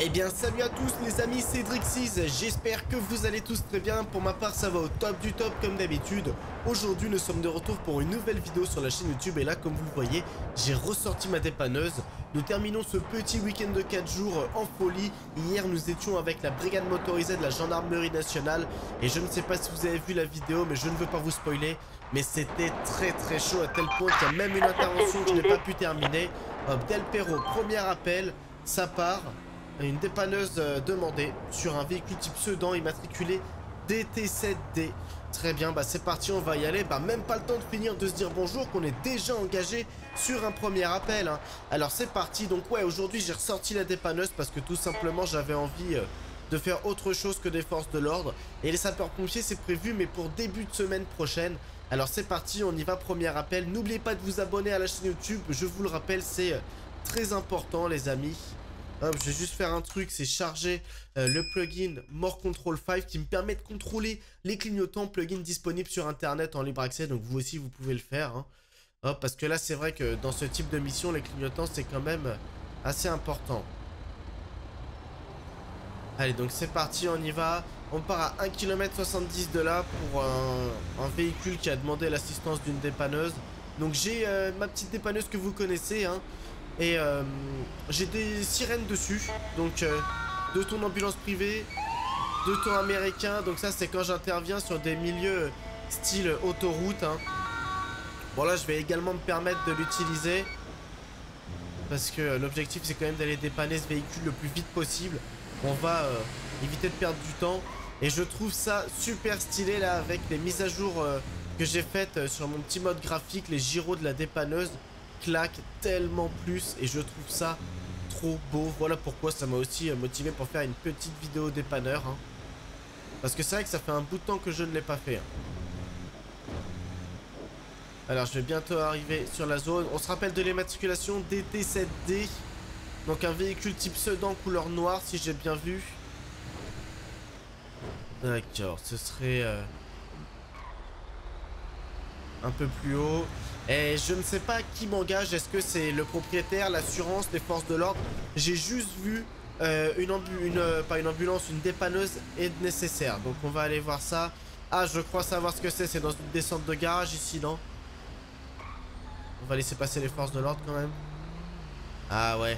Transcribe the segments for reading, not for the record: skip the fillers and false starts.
Eh bien salut à tous les amis, c'est Drixis, j'espère que vous allez tous très bien. Pour ma part ça va au top du top comme d'habitude. Aujourd'hui nous sommes de retour pour une nouvelle vidéo sur la chaîne YouTube. Et là comme vous le voyez, j'ai ressorti ma dépanneuse. Nous terminons ce petit week-end de 4 jours en folie. Hier nous étions avec la brigade motorisée de la gendarmerie nationale. Et je ne sais pas si vous avez vu la vidéo, mais je ne veux pas vous spoiler, mais c'était très chaud à tel point qu'il y a même une intervention que je n'ai pas pu terminer. Hop, Del Perro, premier appel, ça part. Une dépanneuse demandée sur un véhicule type sedan immatriculé DT7D. Très bien, bah c'est parti, on va y aller. Bah même pas le temps de finir de se dire bonjour qu'on est déjà engagé sur un premier appel, hein. Alors c'est parti, donc ouais, aujourd'hui j'ai ressorti la dépanneuse parce que tout simplement j'avais envie de faire autre chose que des forces de l'ordre. Et les sapeurs-pompiers c'est prévu, mais pour début de semaine prochaine. Alors c'est parti, on y va, premier appel. N'oubliez pas de vous abonner à la chaîne YouTube, je vous le rappelle, c'est très important les amis. Hop, je vais juste faire un truc, c'est charger le plugin More Control 5 qui me permet de contrôler les clignotants, plugin disponible sur internet en libre accès, donc vous aussi vous pouvez le faire, hein. Hop, parce que là c'est vrai que dans ce type de mission, les clignotants c'est quand même assez important. Allez, donc c'est parti, on y va. On part à 1,70 km de là pour un véhicule qui a demandé l'assistance d'une dépanneuse. Donc j'ai ma petite dépanneuse que vous connaissez, hein. Et j'ai des sirènes dessus. Donc 2 tons d'ambulance privée, 2 tons américains. Donc ça c'est quand j'interviens sur des milieux style autoroute, hein. Bon là je vais également me permettre de l'utiliser, parce que l'objectif c'est quand même d'aller dépanner ce véhicule le plus vite possible. On va éviter de perdre du temps. Et je trouve ça super stylé là, avec les mises à jour que j'ai faites sur mon petit mode graphique. Les gyros de la dépanneuse claque tellement plus et je trouve ça trop beau. Voilà pourquoi ça m'a aussi motivé pour faire une petite vidéo dépanneur, hein. Parce que c'est vrai que ça fait un bout de temps que je ne l'ai pas fait, hein. Alors je vais bientôt arriver sur la zone. On se rappelle de l'immatriculation DT7D. Donc un véhicule type sedan couleur noire si j'ai bien vu. D'accord, ce serait un peu plus haut. Et je ne sais pas qui m'engage. Est-ce que c'est le propriétaire, l'assurance, les forces de l'ordre? J'ai juste vu pas une ambulance, une dépanneuse est nécessaire. Donc on va aller voir ça. Ah, je crois savoir ce que c'est. C'est dans une descente de garage ici, non? On va laisser passer les forces de l'ordre quand même. Ah ouais.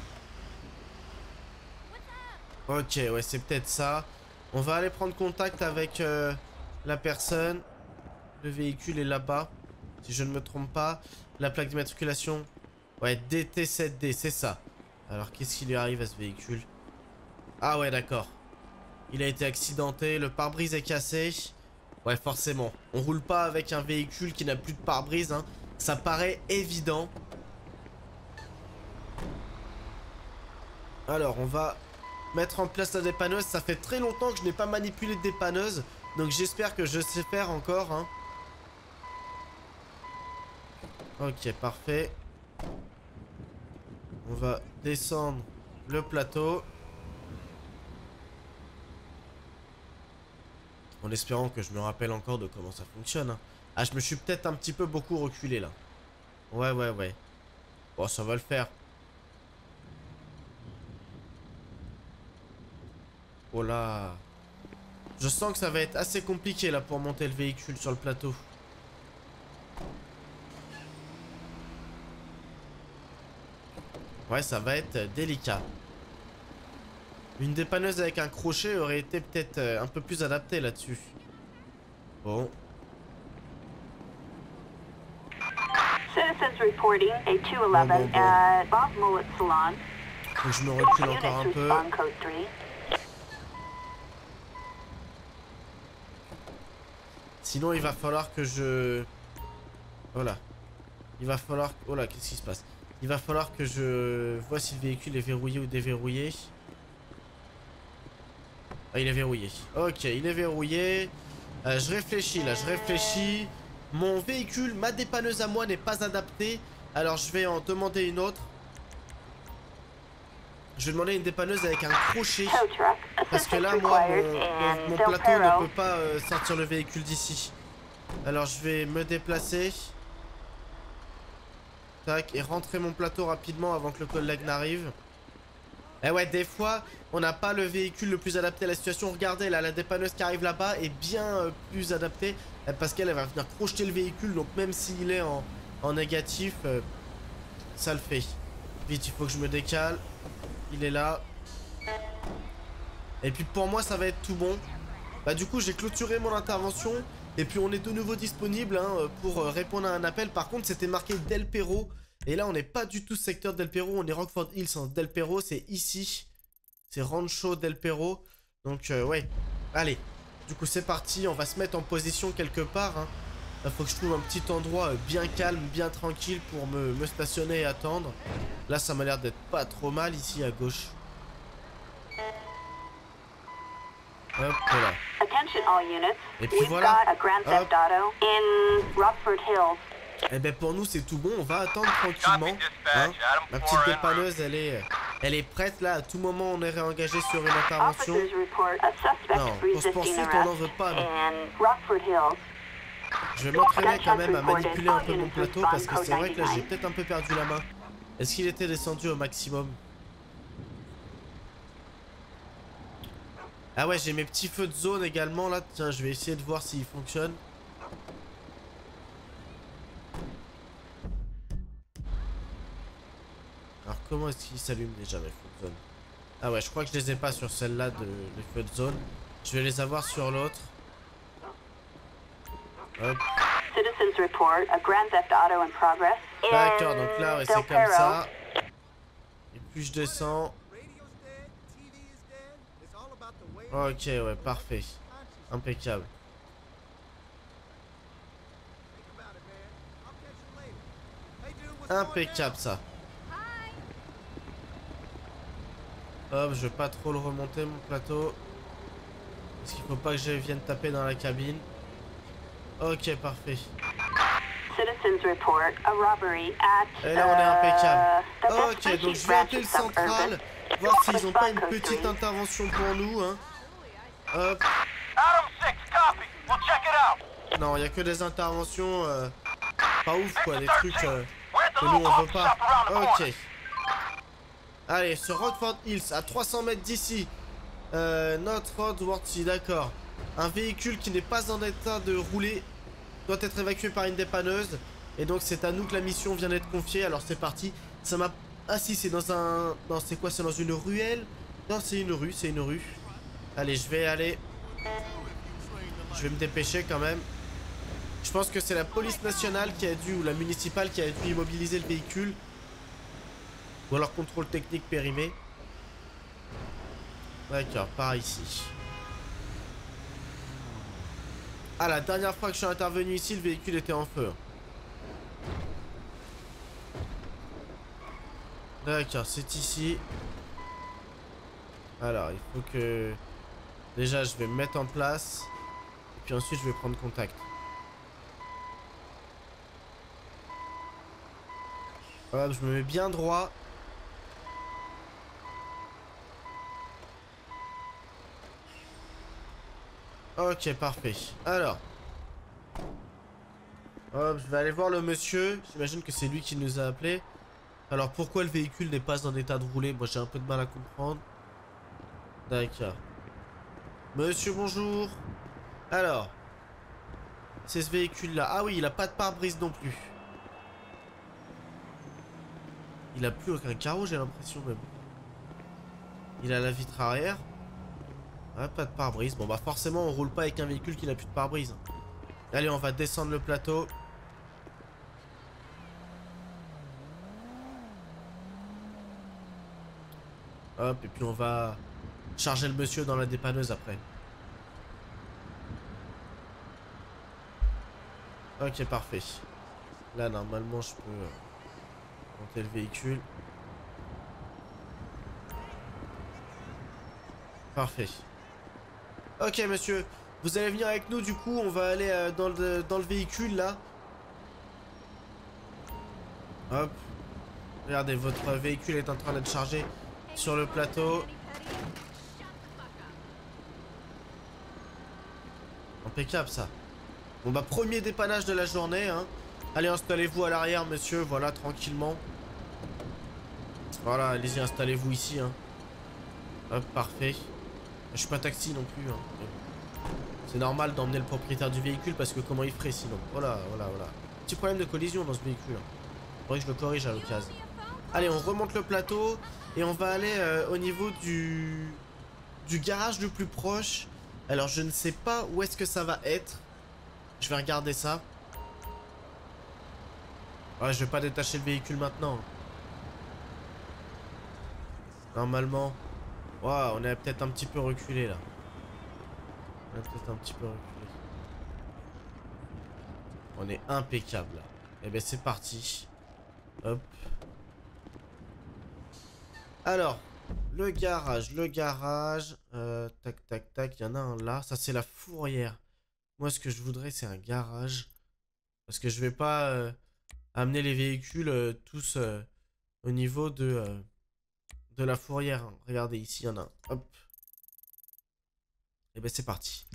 Ok, ouais, c'est peut-être ça. On va aller prendre contact avec la personne. Le véhicule est là-bas, si je ne me trompe pas. La plaque d'immatriculation, ouais, DT7D, c'est ça. Alors, qu'est-ce qui lui arrive à ce véhicule? Ah ouais, d'accord. Il a été accidenté, le pare-brise est cassé. Ouais, forcément. On roule pas avec un véhicule qui n'a plus de pare-brise, hein. Ça paraît évident. Alors, on va mettre en place la dépanneuse. Ça fait très longtemps que je n'ai pas manipulé de dépanneuse, donc j'espère que je sais faire encore, hein. Ok, parfait. On va descendre le plateau, en espérant que je me rappelle encore de comment ça fonctionne, hein. Ah, je me suis peut-être un petit peu beaucoup reculé là. Ouais. Bon, ça va le faire. Oh là. Je sens que ça va être assez compliqué là pour monter le véhicule sur le plateau. Ouais, ça va être délicat. Une dépanneuse avec un crochet aurait été peut-être un peu plus adaptée là-dessus. Bon. Citizens reporting a 211 at Bob Mullet Salon. Faut que je me recule encore un peu. Sinon, il va falloir que je... Voilà. Il va falloir... Oh là, qu'est-ce qui se passe? Il va falloir que je vois si le véhicule est verrouillé ou déverrouillé. Ah, il est verrouillé. Ok, il est verrouillé. Je réfléchis là, je réfléchis. Mon véhicule, ma dépanneuse à moi n'est pas adaptée. Alors je vais en demander une autre. Je vais demander une dépanneuse avec un crochet. Parce que là, moi, mon plateau ne peut pas sortir le véhicule d'ici. Alors je vais me déplacer. Tac, et rentrer mon plateau rapidement avant que le collègue n'arrive. Eh ouais, des fois, on n'a pas le véhicule le plus adapté à la situation. Regardez, là, la dépanneuse qui arrive là-bas est bien plus adaptée. Parce qu'elle va venir crocheter le véhicule. Donc même s'il est en négatif, ça le fait. Vite, il faut que je me décale. Il est là. Et puis pour moi, ça va être tout bon. Bah du coup, j'ai clôturé mon intervention. Et puis on est de nouveau disponible hein, pour répondre à un appel. Par contre, c'était marqué Del Perro. Et là, on n'est pas du tout secteur Del Perro. On est Rockford Hills. Hein. Del Perro, c'est ici. C'est Rancho Del Perro. Donc, ouais. Allez. Du coup, c'est parti. On va se mettre en position quelque part. Hein. Là, faut que je trouve un petit endroit bien calme, bien tranquille pour me stationner et attendre. Là, ça m'a l'air d'être pas trop mal ici à gauche. Hop là. Et puis voilà. Et ben pour nous c'est tout bon, on va attendre tranquillement. Hein. Ma petite dépanneuse elle est prête là, à tout moment on est réengagé sur une intervention. Non, pour ce poursuite on n'en veut pas. Non. Je vais m'entraîner quand même à manipuler un peu mon plateau parce que c'est vrai que là j'ai peut-être un peu perdu la main. Est-ce qu'il était descendu au maximum? Ah ouais, j'ai mes petits feux de zone également là. Tiens, je vais essayer de voir s'ils fonctionnent. Alors comment est-ce qu'ils s'allument déjà mes feux de zone? Ah ouais, je crois que je les ai pas sur celle-là les feux de zone. Je vais les avoir sur l'autre. Hop. D'accord, donc là ouais, c'est comme ça. Et puis je descends. Ok, ouais, parfait. Impeccable. Impeccable ça. Hop, je vais pas trop le remonter mon plateau. Parce qu'il faut pas que je vienne taper dans la cabine. Ok, parfait. Et là on est impeccable. Ok, donc je vais appeler le central. Voir s'ils ont pas une petite intervention pour nous. Hein. Hop. Non, il n'y a que des interventions pas ouf quoi, des trucs que nous on veut pas. Ok. Allez, sur Rockford Hills, à 300 mètres d'ici. Notre road Worthy, d'accord. Un véhicule qui n'est pas en état de rouler doit être évacué par une dépanneuse. Et donc c'est à nous que la mission vient d'être confiée. Alors c'est parti. Ça m'a... Ah si, c'est dans un... Non, c'est quoi? C'est dans une ruelle? Non, c'est une rue, c'est une rue. Allez, je vais aller... Je vais me dépêcher quand même. Je pense que c'est la police nationale qui a dû, ou la municipale qui a dû immobiliser le véhicule. Ou alors contrôle technique périmé. D'accord, par ici. Ah, la dernière fois que je suis intervenu ici, le véhicule était en feu. D'accord, c'est ici. Alors, il faut que... Déjà, je vais me mettre en place. Et puis ensuite, je vais prendre contact. Hop, je me mets bien droit. Ok, parfait. Alors. Hop, je vais aller voir le monsieur. J'imagine que c'est lui qui nous a appelé. Alors, pourquoi le véhicule n'est pas en état de rouler? Moi, j'ai un peu de mal à comprendre. D'accord. Monsieur, bonjour. Alors. C'est ce véhicule-là. Ah oui, il a pas de pare-brise non plus. Il a plus aucun carreau, j'ai l'impression même. Il a la vitre arrière. Ouais, pas de pare-brise. Bon bah forcément on roule pas avec un véhicule qui n'a plus de pare-brise. Allez, on va descendre le plateau. Hop, et puis on va charger le monsieur dans la dépanneuse après. Ok, parfait. Là normalement je peux monter le véhicule. Parfait. Ok monsieur, vous allez venir avec nous du coup, on va aller dans le véhicule là. Hop. Regardez, votre véhicule est en train d'être chargé sur le plateau. Impeccable ça. Bon bah premier dépannage de la journée hein. Allez, installez-vous à l'arrière monsieur, voilà, tranquillement. Voilà, allez-y, installez-vous ici hein. Hop, parfait. Je suis pas taxi non plus. Hein. C'est normal d'emmener le propriétaire du véhicule parce que comment il ferait sinon. Voilà. Petit problème de collision dans ce véhicule. Faudrait que je le corrige à l'occasion. Allez, on remonte le plateau et on va aller au niveau du garage le plus proche. Alors, je ne sais pas où est-ce que ça va être. Je vais regarder ça. Ouais, je vais pas détacher le véhicule maintenant. Normalement. Ouais, on est peut-être un petit peu reculé là. On est peut-être un petit peu reculé. On est impeccable là. Et ben c'est parti. Hop. Alors, le garage. Tac. Il y en a un là. Ça c'est la fourrière. Moi ce que je voudrais c'est un garage. Parce que je vais pas amener les véhicules tous au niveau de la fourrière. Hein. Regardez ici il y en a un. Hop. Et ben c'est parti.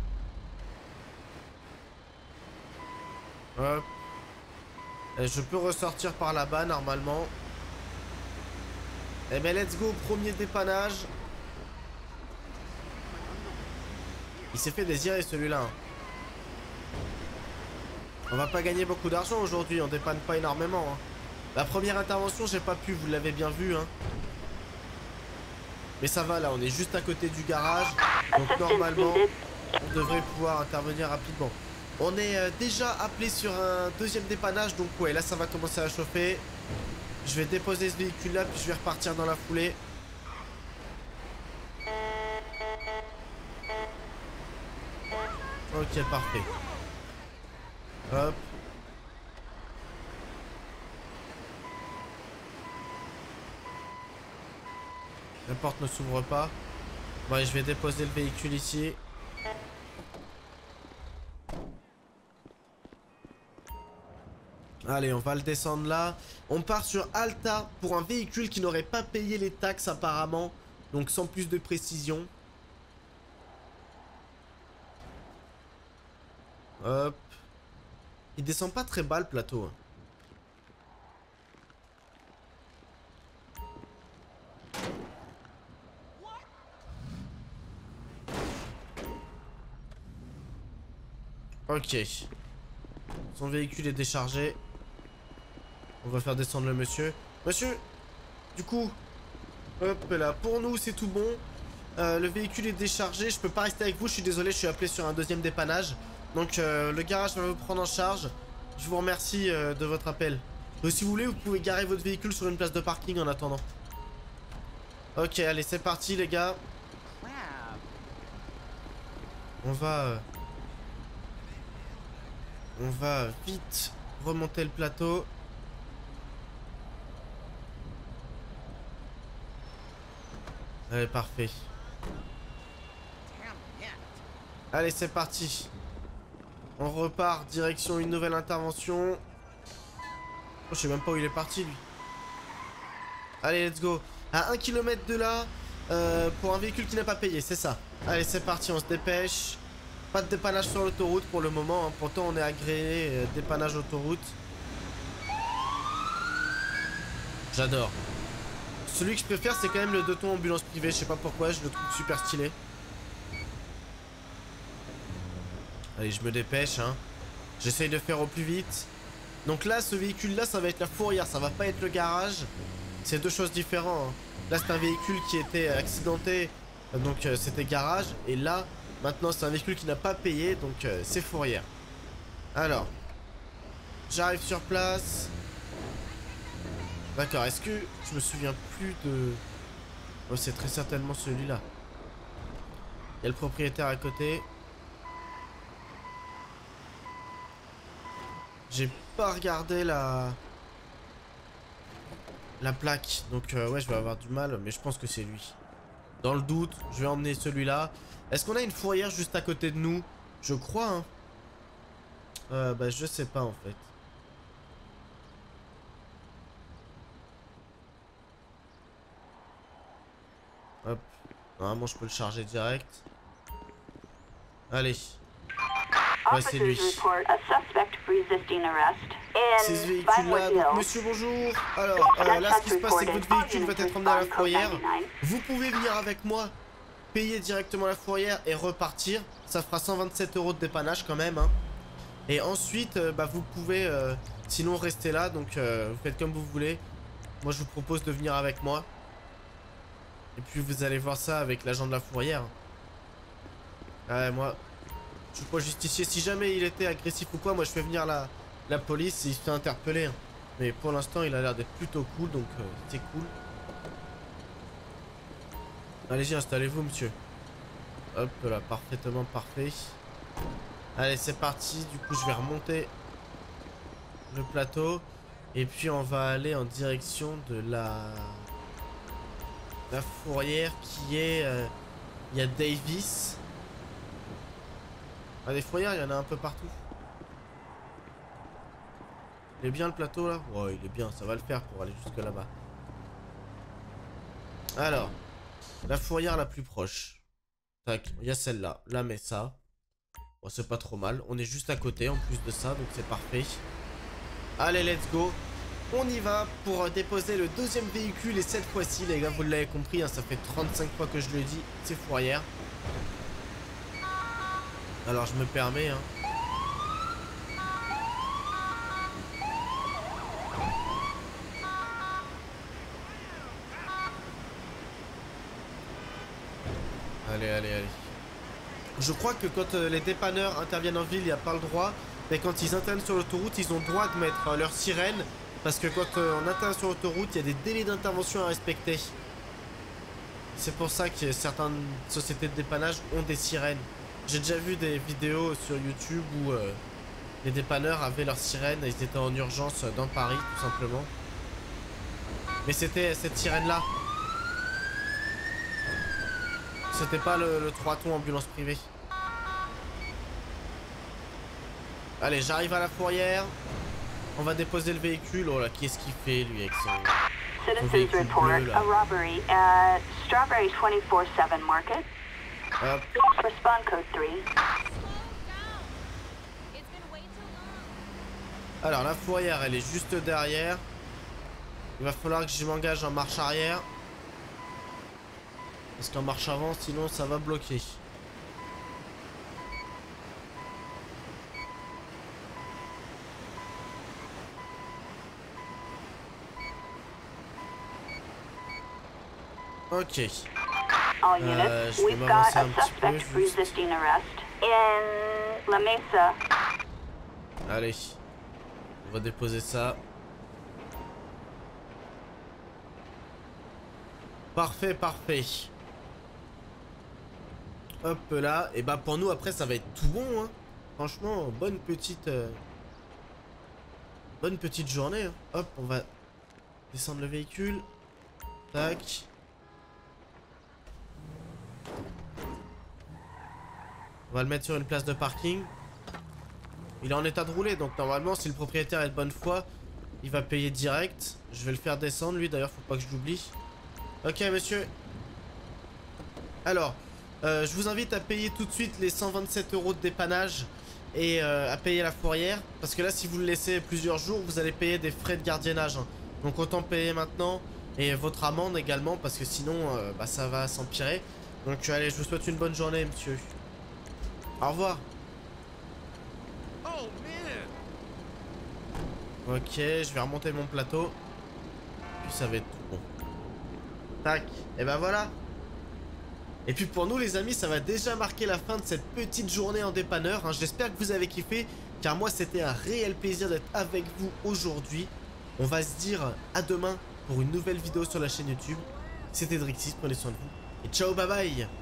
Hop. Et je peux ressortir par là-bas normalement. Et ben let's go, premier dépannage. Il s'est fait désirer celui-là. Hein. On va pas gagner beaucoup d'argent aujourd'hui, on dépanne pas énormément. Hein. La première intervention j'ai pas pu, vous l'avez bien vu. Hein. Mais ça va là, on est juste à côté du garage. Donc normalement, on devrait pouvoir intervenir rapidement. On est déjà appelé sur un deuxième dépannage. Donc ouais, là ça va commencer à chauffer. Je vais déposer ce véhicule là, puis je vais repartir dans la foulée. Ok, parfait. Hop. La porte ne s'ouvre pas. Bon, je vais déposer le véhicule ici. Allez, on va le descendre là. On part sur Alta pour un véhicule qui n'aurait pas payé les taxes apparemment. Donc sans plus de précision. Hop. Il descend pas très bas le plateau. Hein. Ok. Son véhicule est déchargé. On va faire descendre le monsieur. Monsieur, du coup, hop là, pour nous c'est tout bon. Le véhicule est déchargé, je peux pas rester avec vous, je suis désolé, je suis appelé sur un deuxième dépannage. Donc le garage va vous prendre en charge. Je vous remercie de votre appel. Si vous voulez, vous pouvez garer votre véhicule sur une place de parking en attendant. Ok, allez, c'est parti les gars. On va vite remonter le plateau. Allez, parfait. Allez, c'est parti. On repart, direction une nouvelle intervention. Oh, je sais même pas où il est parti, lui. Allez, let's go. À 1 km de là, pour un véhicule qui n'a pas payé, c'est ça. Allez, c'est parti, on se dépêche. Pas de dépannage sur l'autoroute pour le moment. Hein. Pourtant, on est agréé dépannage autoroute. J'adore. Celui que je préfère, c'est quand même le 2 tons ambulance privée. Je sais pas pourquoi, je le trouve super stylé. Allez, je me dépêche. Hein. J'essaye de faire au plus vite. Donc là, ce véhicule-là, ça va être la fourrière. Ça va pas être le garage. C'est deux choses différentes. Hein. Là, c'est un véhicule qui était accidenté. Donc, c'était garage. Et là, maintenant, c'est un véhicule qui n'a pas payé. Donc, c'est fourrière. Alors, j'arrive sur place. D'accord, est-ce que je me souviens plus de... Oh, c'est très certainement celui-là. Il y a le propriétaire à côté. J'ai pas regardé la plaque. Donc ouais, je vais avoir du mal, mais je pense que c'est lui. Dans le doute, je vais emmener celui-là. Est-ce qu'on a une fourrière juste à côté de nous? Je crois, hein. Bah je sais pas en fait. Hop. Normalement, je peux le charger direct. Allez. Ouais, c'est lui. ces In véhicules-là. Vinewood Donc, Hills. monsieur, bonjour. Alors, là, ce qui se passe, c'est que votre véhicule va être emmené à la fourrière. Vous pouvez venir avec moi, payer directement la fourrière et repartir. Ça fera 127 € de dépannage quand même, hein. Et ensuite, bah, vous pouvez sinon rester là. Donc, vous faites comme vous voulez. Moi, je vous propose de venir avec moi. Et puis, vous allez voir ça avec l'agent de la fourrière. Ouais, moi, je suis pas justicier. Si jamais il était agressif ou quoi, moi, je fais venir la police et il se fait interpeller, hein. Mais pour l'instant, il a l'air d'être plutôt cool. Donc, c'est cool. Allez-y, installez-vous, monsieur. Hop là, parfaitement parfait. Allez, c'est parti. Du coup, je vais remonter le plateau. Et puis, on va aller en direction de la fourrière qui est... il y a Davis. Ah, des fourrières, il y en a un peu partout. Il est bien le plateau, là? Ouais, il est bien. Ça va le faire pour aller jusque là-bas. Alors, la fourrière la plus proche. Tac, il y a celle-là. La Mesa. Bon, c'est pas trop mal. On est juste à côté en plus de ça, donc c'est parfait. Allez, let's go. On y va pour déposer le deuxième véhicule. Et cette fois-ci, les gars, vous l'avez compris, hein, ça fait 35 fois que je le dis, c'est fourrière. Alors, je me permets, hein. Allez, allez, allez. Je crois que quand les dépanneurs interviennent en ville, il n'y a pas le droit. Mais quand ils interviennent sur l'autoroute, ils ont le droit de mettre leur sirène. Parce que quand on intervient sur l'autoroute, il y a des délais d'intervention à respecter. C'est pour ça que certaines sociétés de dépannage ont des sirènes. J'ai déjà vu des vidéos sur YouTube où les dépanneurs avaient leur sirène. Ils étaient en urgence dans Paris, tout simplement. Mais c'était cette sirène-là. C'était pas le 3 tons ambulance privée. Allez, j'arrive à la fourrière. On va déposer le véhicule. Oh là, qu'est-ce qu'il fait lui avec son véhicule Citizens report bleu, là. a robbery at Strawberry 24/7 Market. Hop. Respond code 3. Alors la fourrière, elle est juste derrière. Il va falloir que je m'engage en marche arrière. Parce qu'en marche avant, sinon ça va bloquer. Ok. All units, je vais we've got m'avancer a un petit peu, suspect juste. resisting arrest in La Mesa. Allez. On va déposer ça. Parfait, parfait. Hop là. Et bah pour nous après ça va être tout bon, hein. Franchement, bonne petite journée, hein. Hop, on va descendre le véhicule. Tac. On va le mettre sur une place de parking. Il est en état de rouler, donc normalement si le propriétaire est de bonne foi, il va payer direct. Je vais le faire descendre lui, d'ailleurs faut pas que je l'oublie. Ok monsieur. Alors, je vous invite à payer tout de suite les 127 € de dépannage et à payer la fourrière. Parce que là si vous le laissez plusieurs jours, vous allez payer des frais de gardiennage, hein. Donc autant payer maintenant et votre amende également parce que sinon bah, ça va s'empirer. Donc allez, je vous souhaite une bonne journée monsieur. Au revoir. Ok, je vais remonter mon plateau. Puis ça va être tout bon. Tac, et ben voilà. Et puis pour nous les amis, ça va déjà marquer la fin de cette petite journée en dépanneur, hein. J'espère que vous avez kiffé, car moi c'était un réel plaisir d'être avec vous aujourd'hui. On va se dire à demain pour une nouvelle vidéo sur la chaîne YouTube. C'était Drixis, prenez soin de vous. Et ciao, bye bye.